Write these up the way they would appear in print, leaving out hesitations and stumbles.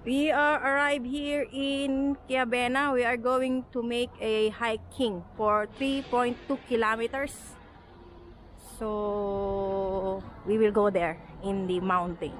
We are arrived here in Chiavenna. We are going to make a hiking for 3.2 kilometers. So we will go there in the mountain.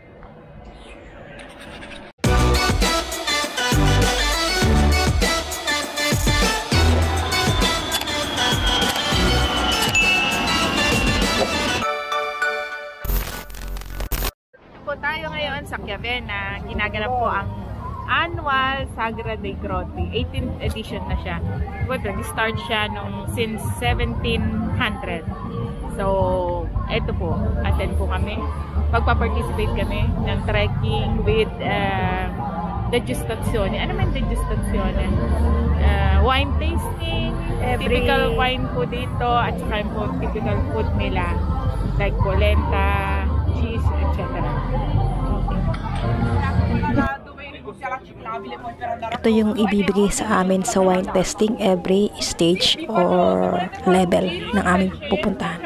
Tayo ngayon sa Chiavenna, ginaganap po ang annual Sagra Dei Crotti. 18th edition na siya. Nag-start siya since 1700. So, eto po, attend po kami. Pagpa-participate kami ng trekking with degustazione. Ano man degustazione? Wine tasting, typical wine po dito, at saka po typical food nila. Like polenta, cheese, etc. Ito yung ibibigay sa amin sa wine testing every stage or level ng aming pupuntahan.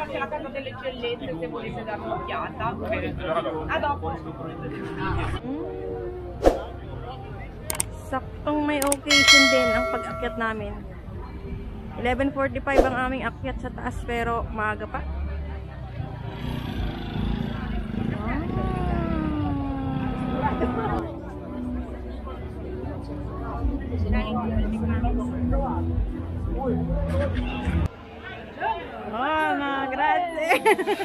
Saktong may occasion din ang pag-akyat namin. 11:45 ang aming akyat sa taas pero maaga pa. Oh, no, grazie.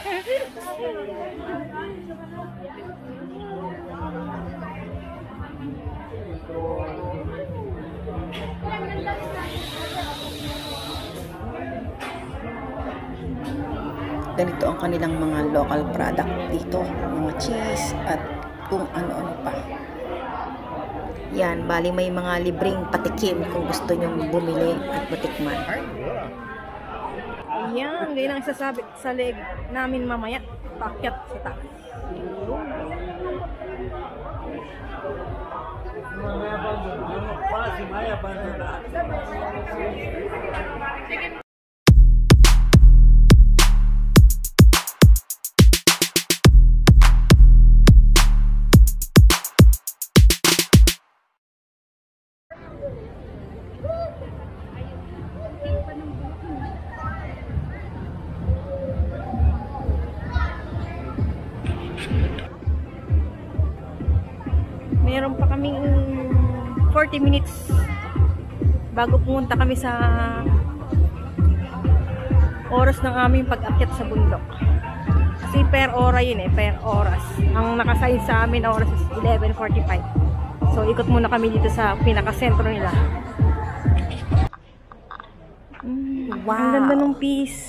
Ganito ang kanilang mga local product dito, mga cheese at kung ano-ano pa. Yan, bali may mga libreng patikim kung gusto nyong bumili at matikman. Ayan, ganyan ang sasabit sa leg namin mamaya, paakyat sa taas. Meron pa kaming 40 minutes bago pumunta kami sa oras ng aming pag-akyat sa bundok. Kasi per ora yun per oras. Ang nakasign sa amin na oras is 11:45. So ikot muna kami dito sa pinaka-sentro nila. Wow! Ang ganda ng peace.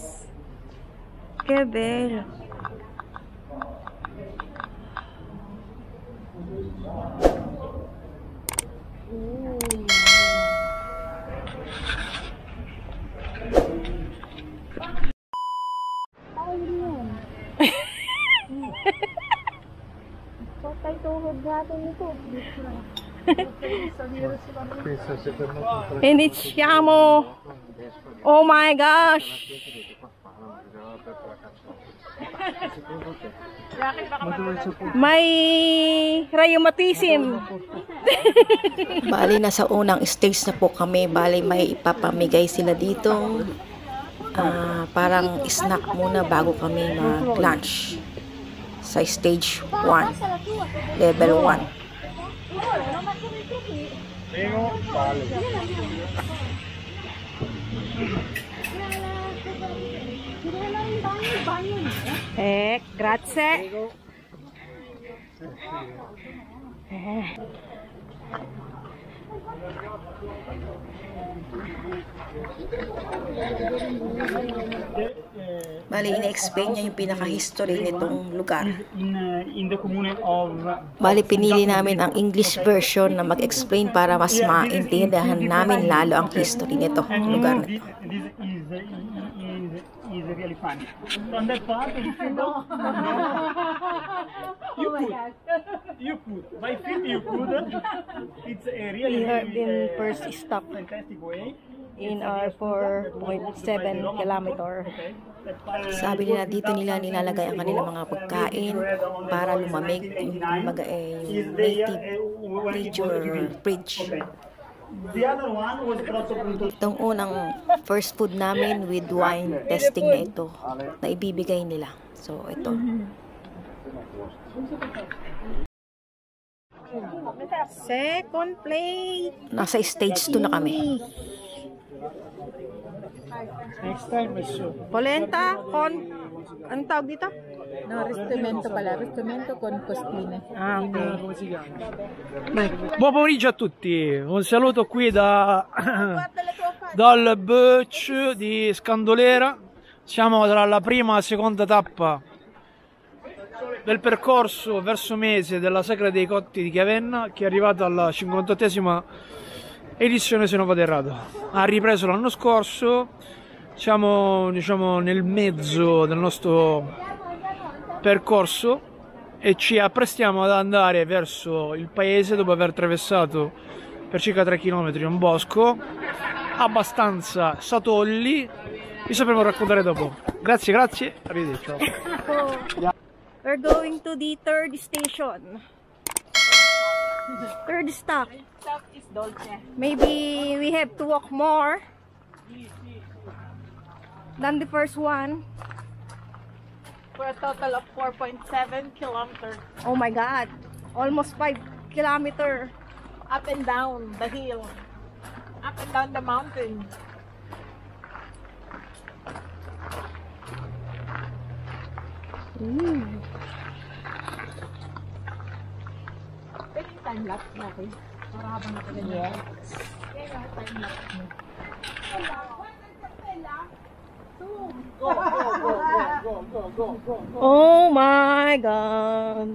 Kebel. Iniziamo. Oh my gosh. May rheumatism. Bali na sa unang stage na po kami. Bali may ipapamigay sila dito. Parang snack muna bago kami mag-lunch. Sa stage 1. Level 1. Grazie. Bali, ina-explain niya yung pinaka-history nitong lugar. Bali, pinili namin ang English version na mag-explain para mas maintindihan namin lalo ang history nito, lugar nito. Is really fun. From that part, if you go, you could. By feet, you could. It's a really We have been first stop fantastic way. in our 4.7 kilometer. Sabi nila dito nila nilalagay ang kanilang mga pagkain para lumamig, yung kumbaga yung native fridge. Itong unang first food namin with wine testing na ito na ibibigay nila. So ito. Second plate. Nasa stage 2 na kami. Next time, monsieur. Polenta con... Anong tawag dito? No, ristomento pala. Ristomento con costine. Ah, okay. Come si chiama? Buon pomeriggio a tutti. Un saluto qui dal beach di Scandolera. Siamo tra la prima e la seconda tappa del percorso verso mese della Sagra Dei Crotti di Chiavenna, che è arrivata alla 58esima edizione, se non vado errato. Ha ripreso l'anno scorso, siamo diciamo nel mezzo del nostro percorso e ci apprestiamo ad andare verso il paese dopo aver attraversato per circa 3 km un bosco abbastanza satolli. Vi sapremo raccontare dopo. Grazie, grazie, arrivederci. We're going to the third station. Third stop. Stop is dolce. Maybe we have to walk more than the first one. For a total of 4.7 kilometers. Oh my God. Almost 5 kilometers. Up and down the hill. Up and down the mountain. Pwede time lapse natin. Para habang natin. Yes. Time lapse mo. Oh my God.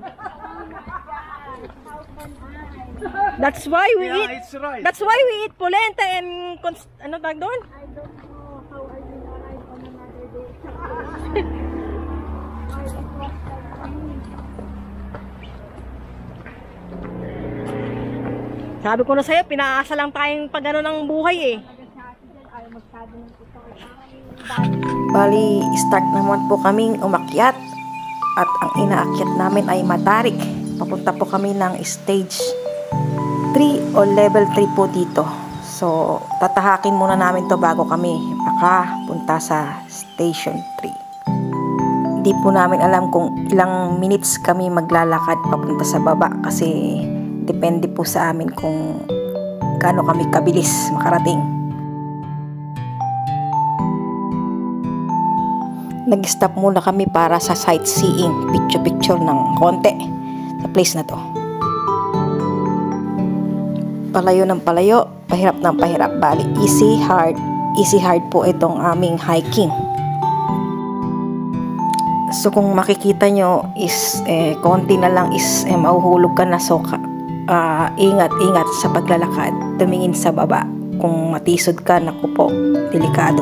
That's why we eat. It's right. That's why we eat polenta and ano tawag doon? Sabi ko na sa'yo, pinaasa lang tayong pag ano ng buhay eh. Bali, start naman po kaming umakyat at ang inaakyat namin ay matarik. Papunta po kami ng stage 3 o level 3 po dito. So, tatahakin muna namin to bago kami makapunta sa station 3. Hindi po namin alam kung ilang minutes kami maglalakad papunta sa baba kasi depende po sa amin kung gaano kami kabilis makarating. Nag-stop muna kami para sa sightseeing, picture-picture ng konti sa place na to. Palayo ng palayo, pahirap ng pahirap. Bali, easy hard po itong aming hiking. So kung makikita nyo is konti na lang is mahuhulog ka na, so ingat sa paglalakad, tumingin sa baba. Kung matisod ka, naku po, delikado.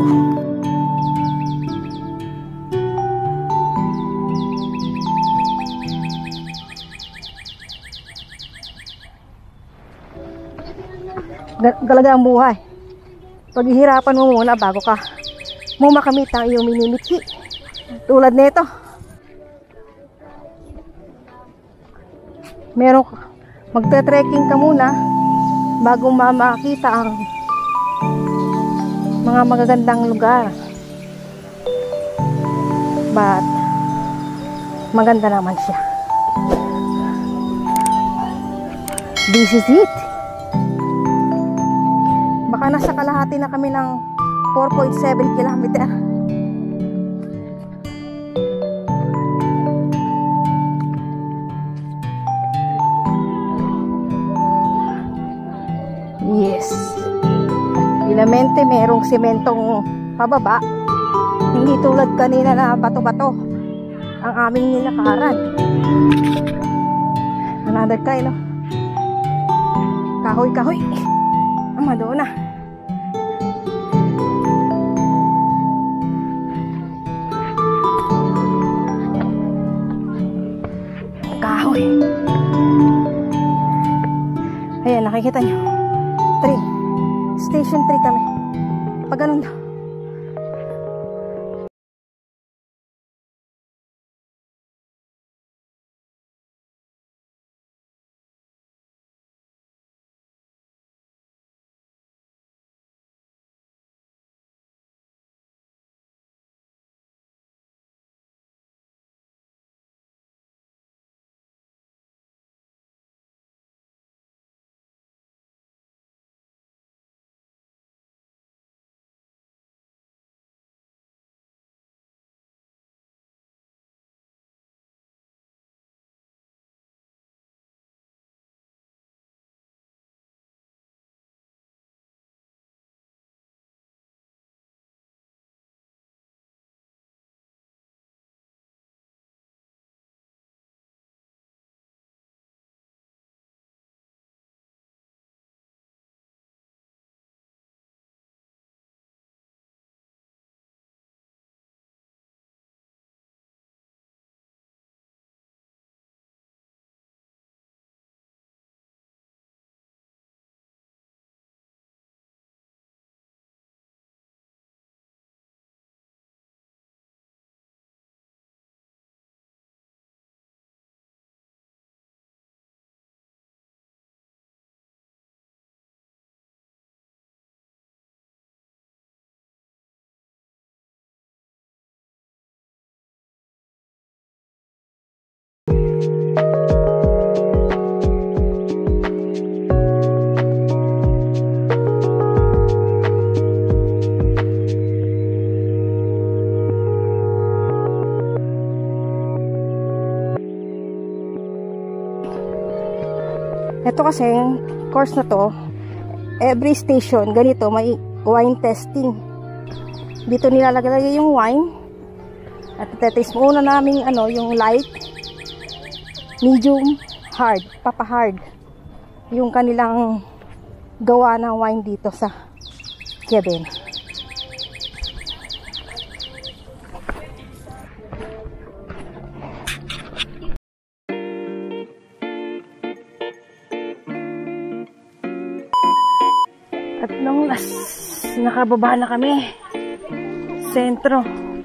Talaga ang buhay. Paghihirapan mo muna bago ka makamit ang iyong minimithi. Tulad nito. Meron magte-trekking ka muna bago makita ang mga magagandang lugar. But maganda naman siya. This is it. Baka nasa kalahati na kami ng 4.7 kilometer. Yes. Bilamente merong sementong pababa. Hindi tulad kanina na bato-bato ang aming nilakaran. Another kind, no? Kahoy-kahoy. Madonna. Kahoy. Ayan, nakikita nyo. 3. Station 3 kami. Pag ganun daw. Ito kasi, course na to, every station, ganito, may wine testing. Dito nilalagay yung wine. At tetaste muna namin yung light, medium, hard, papa-hard. Yung kanilang gawa ng wine dito sa Chiavenna. At nung nakababa na kami, sentro.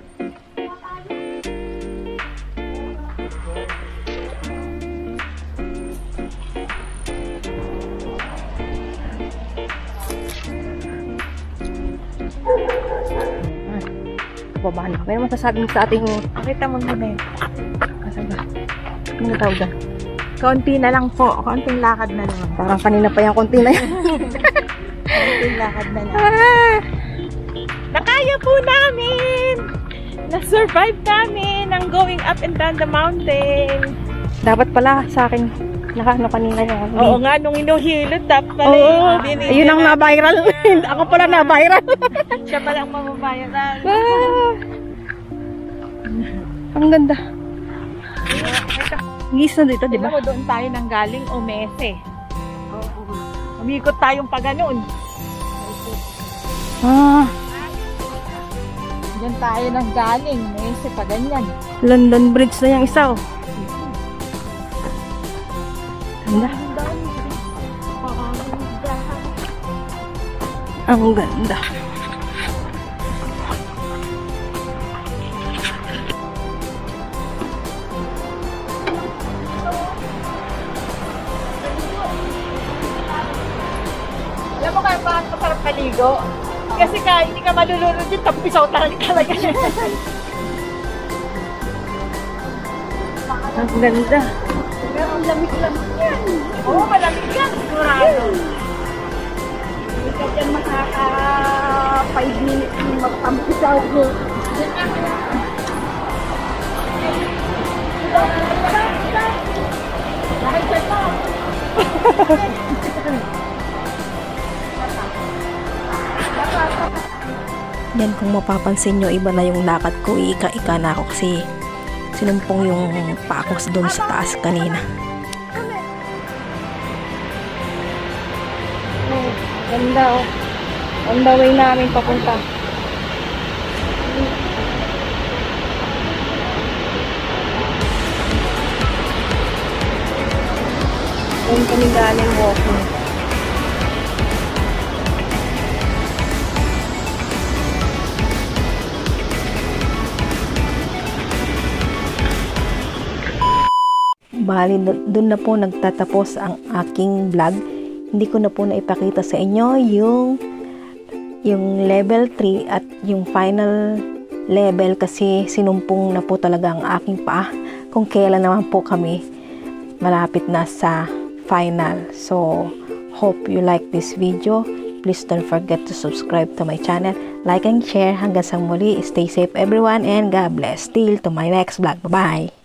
Baba na. May naman sasabi sa ating... Pakita mo muna eh. Kasaga. Ano tawag na? Konti na lang po. Konting lakad na lang. Parang kanina pa yung konti na yan. Konting lakad na lang. Nakaya po namin! Na-survive namin ang going up and down the mountain. Dapat pala sa akin nakaano kanina yun. Oo nga, nung inuhilot, dapat pala Ayun ang na-viral. Ako pala na-viral. Siya pala ang mamabayaran. Ang ganda. Ngis na dito, di ba? Alam mo, doon tayo nang galing Umese. Umikot tayong pa ganoon. Diyan tayo nang galing. Umese pa ganyan. London Bridge na yung isa, oh. Ganda. Ang ganda. Alam mo kaya bakit masarap maligo? Kasi hindi ka malulunod yun, tampisaw talaga yan. Ang ganda. Pero ang lamig-lamig yan. Oo, malamig yan. Sigurado. Hindi ka dyan makaka 5 minutes yung magtampisaw ko. Dahil siya pa. Yan, kung mapapansin nyo, iba na yung lakad ko. Ika-ika na ako kasi sinumpong yung paa ko doon sa taas kanina. Ganda, oh. On the way namin papunta. Doon kami galing walking. bali doon na po nagtatapos ang aking vlog. Hindi ko na po naipakita sa inyo yung level 3 at yung final level kasi sinumpong na po talaga ang aking paa kung kailan naman po kami malapit na sa final. So hope you like this video. Please don't forget to subscribe to my channel, like and share. Hanggang sa muli, stay safe everyone and God bless. Till to my next vlog. Bye-bye!